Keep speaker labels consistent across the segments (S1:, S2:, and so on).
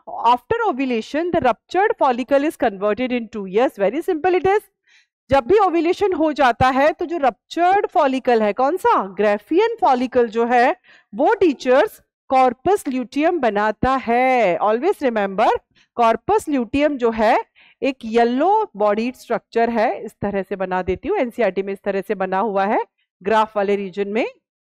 S1: After ovulation the ruptured follicle is converted into, yes very simple it is. जब भी ovulation हो जाता है तो जो रप्चर्ड फॉलिकल है, कौन सा, ग्राफियन फॉलिकल जो है, वो टीचर्स कॉर्पस ल्यूटियम बनाता है। ऑलवेज रिमेंबर, कॉर्पस ल्यूटियम जो है एक येलो बॉडीड स्ट्रक्चर है, इस तरह से बना देती हूँ, एनसीईआरटी में इस तरह से बना हुआ है ग्राफ वाले रीजन में।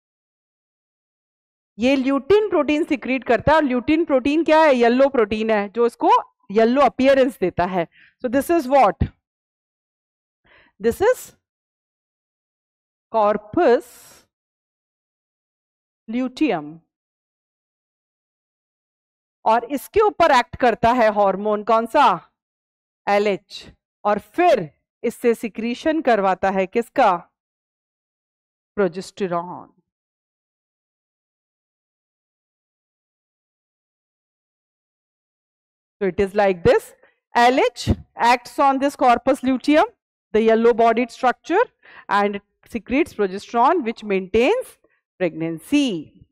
S1: ये ल्यूटिन प्रोटीन सिक्रीट करता है, और ल्यूटिन प्रोटीन क्या है, येलो प्रोटीन है जो इसको येलो अपीयरेंस देता है। So this is what, this is corpus luteum, और इसके ऊपर एक्ट करता है हार्मोन, कौन सा, LH, और फिर इससे सिक्रीशन करवाता है किसका, progesterone. So it is like this, LH acts on this corpus luteum, the yellow bodied structure, and it secretes progesterone which maintains pregnancy.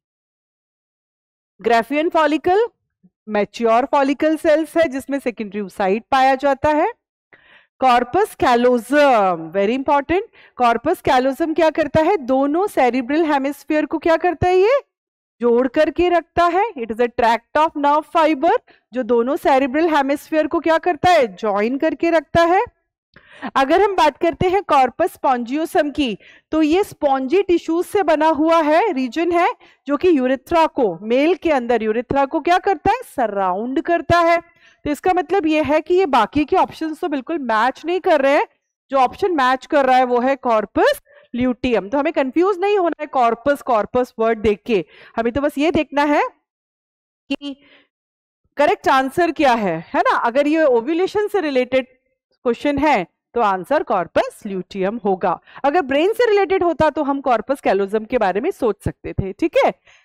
S1: Graafian follicle mature follicle cells है जिसमें सेकेंडरी oocyte पाया जाता है। Corpus callosum, very important, corpus callosum क्या करता है, दोनों cerebral hemisphere को क्या करता है, ये जोड़ करके रखता है। It is a tract of nerve fibre जो दोनों सेरिब्रल हेमिस्फीयर को क्या करता है, ज्वाइन करके रखता है। अगर हम बात करते हैं कॉर्पस स्पॉन्जियोसम की, तो ये स्पॉन्जी टिश्यूज से बना हुआ है रीजन है जो कि यूरेथ्रा को, मेल के अंदर यूरेथ्रा को क्या करता है, सराउंड करता है। तो इसका मतलब ये है कि ये बाकी के ऑप्शंस तो बिल्कुल मैच नहीं कर रहे हैं, जो ऑप्शन मैच कर रहा है वो है कॉर्पस ल्यूटियम। तो हमें कंफ्यूज नहीं होना है कॉर्पस कॉर्पस वर्ड देख के, हमें तो बस ये देखना है कि करेक्ट आंसर क्या है ना। अगर ये ओव्यूलेशन से रिलेटेड क्वेश्चन है तो आंसर कॉर्पस ल्यूटियम होगा। अगर ब्रेन से रिलेटेड होता तो हम कॉर्पस कैलोजम के बारे में सोच सकते थे, ठीक है।